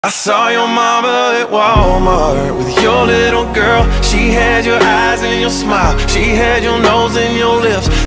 I saw your mama at Walmart with your little girl. She had your eyes and your smile. She had your nose and your lips.